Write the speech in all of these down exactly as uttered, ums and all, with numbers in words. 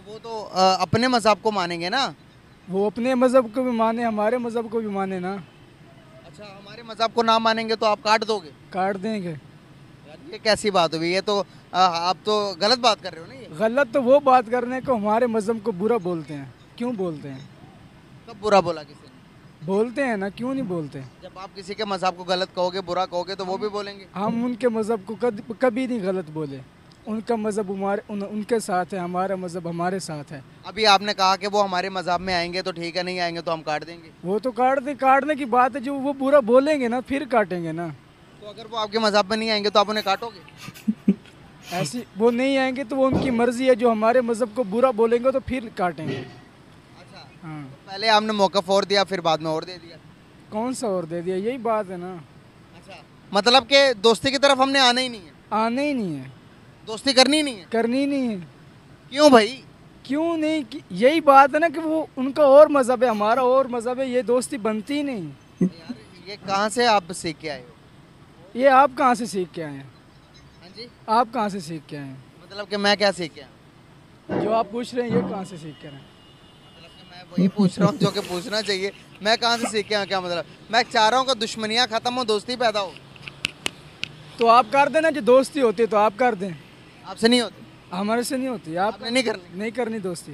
वो तो अ, अपने मज़हब को मानेंगे ना। वो अपने मज़हब को भी माने, हमारे मज़हब को भी माने ना। अच्छा, हमारे मज़हब को ना मानेंगे तो आप काट दोगे? काट देंगे। यार ये कैसी बात हुई? ये तो अ, आप तो गलत बात कर रहे हो ना ये। गलत तो वो बात करने को हमारे मज़हब को बुरा बोलते हैं। क्यों बोलते हैं? कब बुरा बोला किसी ने? बोलते हैं ना, क्यों नहीं बोलते? जब आप किसी के मज़हब को गलत कहोगे, बुरा कहोगे तो वो भी बोलेंगे। हम उनके मज़हब को कद- कभी नहीं गलत बोले। उनका मज़हब हमारे उन, उनके साथ है, हमारा मज़हब हमारे साथ है। अभी आपने कहा कि वो हमारे मज़हब में आएंगे तो ठीक है, नहीं आएंगे तो हम काट देंगे। वो तो काट दे, काटने की बात है। जो वो बुरा बोलेंगे ना फिर काटेंगे ना। तो अगर वो आपके मज़हब में नहीं आएंगे तो आप उन्हें काटोगे? ऐसी वो नहीं आएंगे तो वो उनकी मर्जी है। जो हमारे मज़हब को बुरा बोलेंगे तो फिर काटेंगे। अच्छा, हाँ। तो पहले आपने मौक़िफ़ और दिया, फिर बाद में और दे दिया। कौन सा और दे दिया? यही बात है ना। अच्छा, मतलब कि दोस्ती की तरफ हमने आना ही नहीं है, आने ही नहीं है, दोस्ती करनी ही नहीं है। करनी ही नहीं है। क्यों भाई? क्यों नहीं? कि- यही बात है ना कि वो उनका और मज़हब है, हमारा और मज़हब है, ये दोस्ती बनती ही नहीं। यार ये कहाँ से आप सीख के आए हो? ये आप कहाँ से सीख के आए हैं? हाँ जी, आप कहाँ से सीख के आए हैं? मतलब कि मैं क्या सीख के आया? जो आप पूछ रहे हैं ये कहाँ से सीख के आए हैं? मतलब कि मैं वही पूछ रहा हूँ जो कि पूछना चाहिए। मैं कहाँ से सीख के आया? क्या मतलब? मैं चाह रहा हूँ कि दुश्मनियाँ ख़त्म हो, दोस्ती पैदा हो। तो आप कर देना। जो दोस्ती होती है तो आप कर दें। आपसे नहीं होती? हमारे से नहीं होती। आप आपने नहीं करनी? नहीं करनी दोस्ती।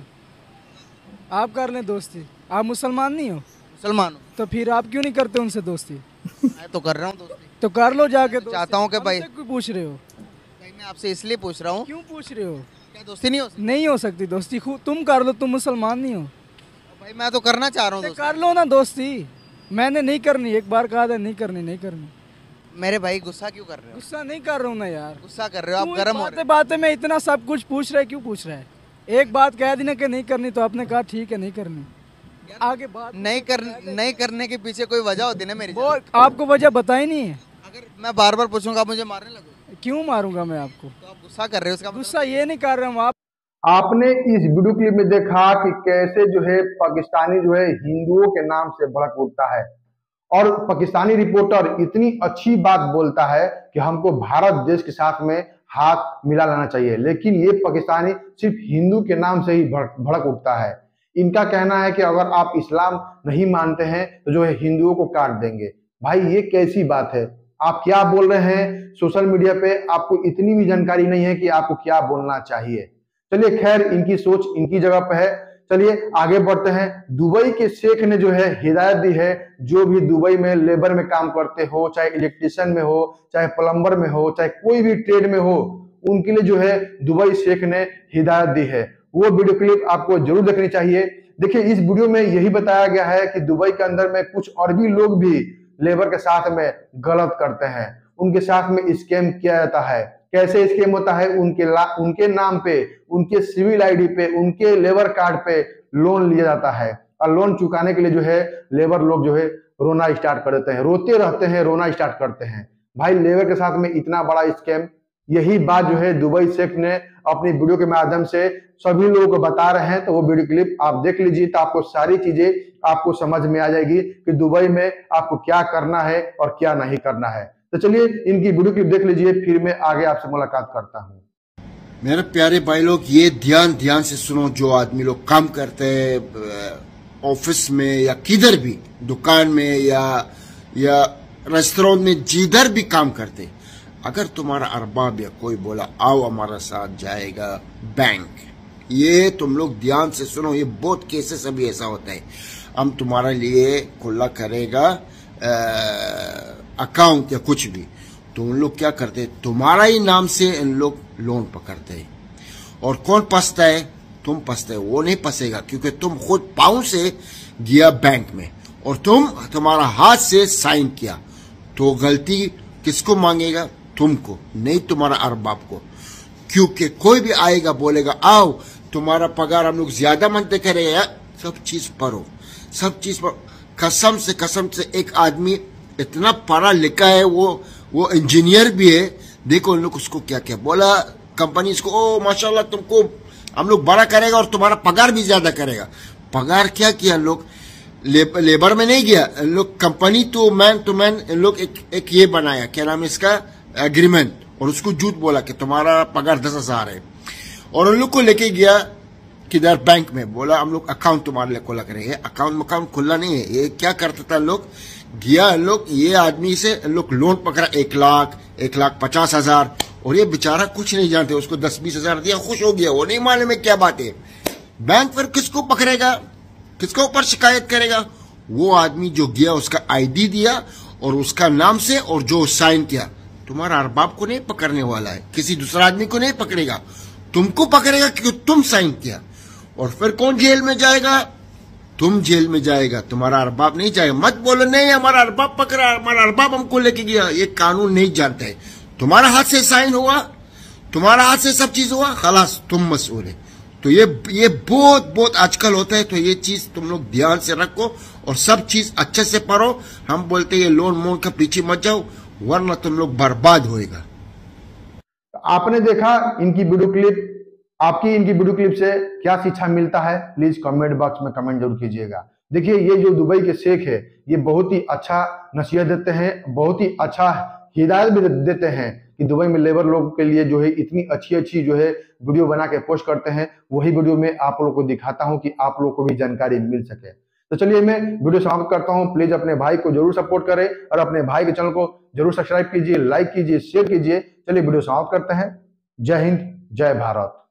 आप कर लें दोस्ती। आप मुसलमान नहीं हो मुसलमान हो? तो फिर आप क्यों नहीं करते उनसे दोस्ती? मैं तो कर रहा हूँ दोस्ती। तो कर लो जाके दोस्ती। चाहता हूँ कि भाई- हमसे क्यों पूछ रहे हो? भाई मैं आपसे इसलिए पूछ रहा हूँ, क्यों पूछ रहे हो? क्या दोस्ती नहीं हो सकती? नहीं हो सकती दोस्ती। खु- तुम कर लो, तुम मुसलमान नहीं हो। भाई मैं तो करना चाह रहा हूँ तो दोस्ती। कर लो ना दोस्ती। मैंने नहीं करनी, एक बार कहा था नहीं करनी, नहीं करनी। मेरे भाई गुस्सा क्यों कर रहे हो? गुस्सा नहीं कर रहा हूँ ना यार। गुस्सा कर रहे हो आप, तू गर्म हो रहे बातें बातें में इतना सब कुछ पूछ रहा है, क्यों पूछ रहा है? एक बात कह दी ना कि नहीं करनी तो आपने कहा ठीक है नहीं करनी। आगे बात हो। नहीं कर नहीं करने के पीछे कोई वजह होती है ना मेरी वो जान। आपको वजह बताई नहीं है। अगर मैं बार बार पूछूंगा आप मुझे मारने लगोगे? क्यों मारूंगा मैं आपको? तो आप गुस्सा कर रहे हो, उसका मतलब- गुस्सा ये नहीं कर रहा हूँ। आप आपने इस वीडियो क्लिप में देखा कि कैसे जो है पाकिस्तानी जो है हिंदुओं के नाम से भड़क उठता है और पाकिस्तानी रिपोर्टर इतनी अच्छी बात बोलता है कि हमको भारत देश के साथ में हाथ मिला लेना चाहिए, लेकिन ये पाकिस्तानी सिर्फ हिंदू के नाम से ही भड़क भड़क उठता है। इनका कहना है कि अगर आप इस्लाम नहीं मानते हैं तो जो है हिंदुओं को काट देंगे। भाई ये कैसी बात है? आप क्या बोल रहे हैं? सोशल मीडिया पे आपको इतनी भी जानकारी नहीं है कि आपको क्या बोलना चाहिए। चलिए खैर, इनकी सोच इनकी जगह पे है। चलिए आगे बढ़ते हैं। दुबई के शेख ने जो है हिदायत दी है, जो भी दुबई में लेबर में काम करते हो, चाहे इलेक्ट्रिशियन में हो, चाहे प्लम्बर में हो, चाहे कोई भी ट्रेड में हो, उनके लिए जो है दुबई शेख ने हिदायत दी है। वो वीडियो क्लिप आपको जरूर देखनी चाहिए। देखिए इस वीडियो में यही बताया गया है कि दुबई के अंदर में कुछ और भी लोग भी लेबर के साथ में गलत करते हैं, उनके साथ में स्कैम किया जाता है। कैसे स्कैम होता है? उनके ला, उनके नाम पे, उनके सिविल आईडी पे, उनके लेबर कार्ड पे लोन लिया जाता है और लोन चुकाने के लिए जो है लेबर लोग जो है रोना स्टार्ट कर देते हैं, रोते रहते हैं, रोना स्टार्ट करते हैं। भाई लेबर के साथ में इतना बड़ा स्कैम, यही बात जो है दुबई शेख ने अपनी वीडियो के माध्यम से सभी लोगों को बता रहे हैं। तो वो वीडियो क्लिप आप देख लीजिए तो आपको सारी चीजें आपको समझ में आ जाएगी कि दुबई में आपको क्या करना है और क्या नहीं करना है। तो चलिए इनकी वीडियो क्लिप देख लीजिए, फिर मैं आगे आपसे मुलाकात करता हूँ। मेरे प्यारे भाई लोग, ये ध्यान ध्यान से सुनो। जो आदमी लोग काम करते हैं ऑफिस में या किधर भी, दुकान में या या रेस्टोरेंट में, जिधर भी काम करते, अगर तुम्हारा अरबाब या कोई बोला आओ हमारा साथ जाएगा बैंक, ये तुम लोग ध्यान से सुनो। ये बहुत केसेस अभी ऐसा होता है, हम तुम्हारे लिए खुला करेगा अकाउंट या कुछ भी, तो उन लोग क्या करते, तुम्हारा ही नाम से इन लोग लोन पकड़ते हैं। और कौन फंसता है? तुम फंसते हो। वो नहीं फंसेगा क्योंकि तुम खुद पाँव से गया बैंक में और तुम तुम्हारा हाथ से साइन किया, तो गलती किसको मांगेगा? तुमको, नहीं तुम्हारा अरबाब को। क्योंकि कोई भी आएगा बोलेगा आओ तुम्हारा पगार हम लोग ज्यादा मानते करें, सब चीज पढ़ो, सब चीज पर कसम से कसम से एक आदमी इतना पढ़ा लिखा है, वो वो इंजीनियर भी है। देखो उन लोग उसको क्या क्या बोला, कंपनी इसको ओ माशाल्लाह तुमको हम लोग बड़ा करेगा और तुम्हारा पगार भी ज्यादा करेगा। पगार क्या किया लोग? ले, लेबर में नहीं गया लोग, company to man to man इन लोग एक, एक ये बनाया, क्या नाम है इसका, एग्रीमेंट, और उसको झूठ बोला कि तुम्हारा पगार दस हजार है। और उन लोग को लेके गया किधर बैंक में, बोला हम लोग अकाउंट तुम्हारे लिए खोला करेंगे। अकाउंट अकाउंट खुला नहीं है। ये क्या करता था लोग, गया लोग ये आदमी से लोग लोन पकड़ा एक लाख एक लाख पचास हजार, और ये बेचारा कुछ नहीं जानते, उसको दस बीस हजार दिया, खुश हो गया, वो नहीं मालूम है क्या बात है। बैंक फिर किसको पकड़ेगा, किसको ऊपर शिकायत करेगा? वो आदमी जो गया उसका आईडी दिया और उसका नाम से और जो साइन किया, तुम्हारा अरबाब को नहीं पकड़ने वाला है, किसी दूसरा आदमी को नहीं पकड़ेगा, तुमको पकड़ेगा क्योंकि तुम साइन किया। और फिर कौन जेल में जाएगा? तुम जेल में जाएगा, तुम्हारा अरबाब नहीं जाएगा। मत बोलो नहीं हमारा अरबाब पकड़ा, हमारा अरबाब हमको लेके गया, ये कानून नहीं जानते है। तुम्हारा हाथ से साइन हुआ, तुम्हारा हाथ से सब चीज हुआ, खलास तुम मसूल है। तो ये ये बहुत बहुत आजकल होता है। तो ये चीज तुम लोग ध्यान से रखो और सब चीज अच्छे से पढ़ो। हम बोलते ये लोन मोन का पीछे मत जाओ, वरना तुम लोग बर्बाद होएगा। आपने देखा इनकी वीडियो क्लिप, आपकी इनकी वीडियो क्लिप से क्या शिक्षा मिलता है, प्लीज कमेंट बॉक्स में कमेंट जरूर कीजिएगा। देखिए ये जो दुबई के शेख है, ये बहुत ही अच्छा नसीहत देते हैं, बहुत ही अच्छा हिदायत भी देते हैं कि दुबई में लेबर लोगों के लिए जो है इतनी अच्छी अच्छी जो है वीडियो बना के पोस्ट करते हैं। वही वीडियो में आप लोगों को दिखाता हूं कि आप लोगों को भी जानकारी मिल सके। तो चलिए मैं वीडियो समाप्त करता हूं। प्लीज अपने भाई को जरूर सपोर्ट करें और अपने भाई के चैनल को जरूर सब्सक्राइब कीजिए, लाइक कीजिए, शेयर कीजिए। चलिए वीडियो समाप्त करते हैं। जय हिंद, जय भारत।